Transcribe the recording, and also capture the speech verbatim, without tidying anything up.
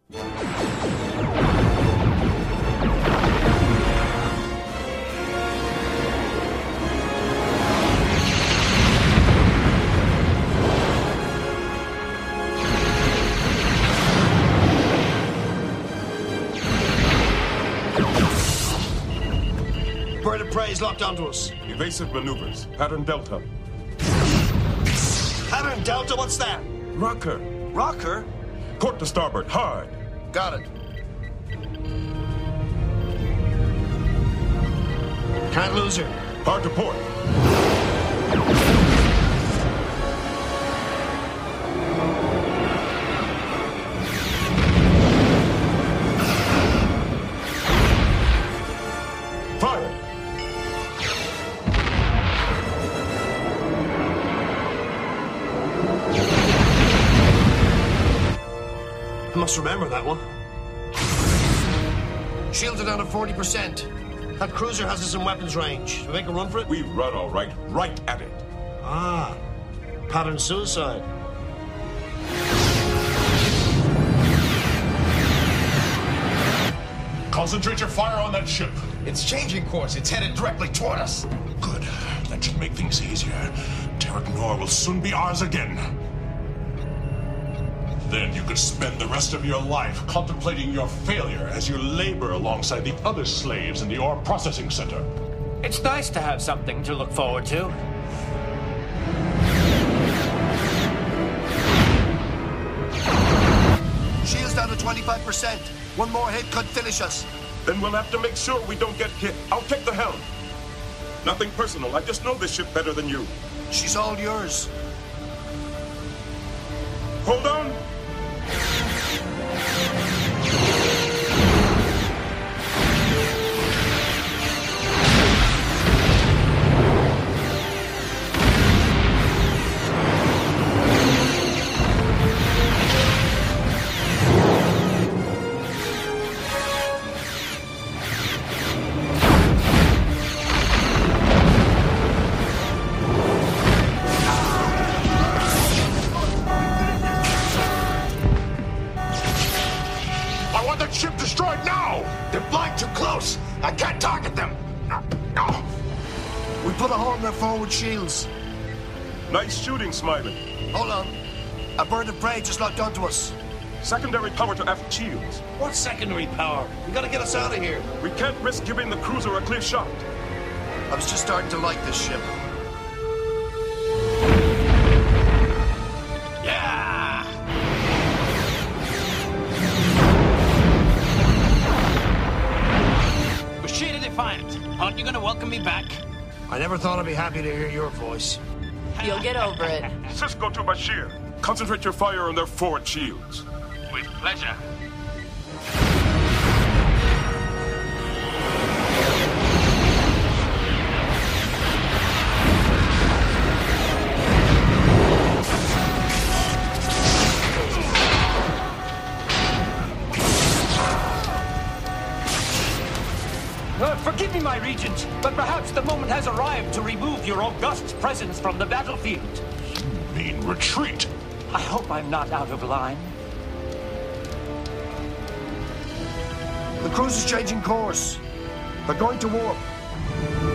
Bird of prey is locked onto us. Evasive maneuvers. Pattern Delta. Pattern Delta, what's that? Rocker. Rocker? Port to starboard. Hard. Got it. Can't lose her. Hard to port. Fire. I must remember that one. Shields are down to forty percent. That cruiser has us in weapons range. Should we make a run for it? We run all right. Right at it. Ah. Pattern suicide. Concentrate your fire on that ship. It's changing course. It's headed directly toward us. Good. That should make things easier. Derek Nor will soon be ours again. Then you could spend the rest of your life contemplating your failure as you labor alongside the other slaves in the ore processing center. It's nice to have something to look forward to. Shields down to twenty-five percent. One more hit could finish us. Then we'll have to make sure we don't get hit. I'll take the helm. Nothing personal. I just know this ship better than you. She's all yours. Hold on. Ship destroyed now! They're flying too close. I can't target them. No. We put a hole in their forward shields. Nice shooting, Smiley. Hold on. A bird of prey just locked onto us. Secondary power to aft shields. What secondary power? You gotta get us out of here. We can't risk giving the cruiser a clear shot. I was just starting to like this ship. Yeah! Bashida Defiant, aren't you going to welcome me back? I never thought I'd be happy to hear your voice. You'll get over it. Cisco to Bashir. Concentrate your fire on their forward shields. With pleasure. Uh, forgive me, my regent, but perhaps the moment has arrived to remove your august presence from the battlefield. You mean retreat? I hope I'm not out of line. The cruise is changing course. They're going to warp.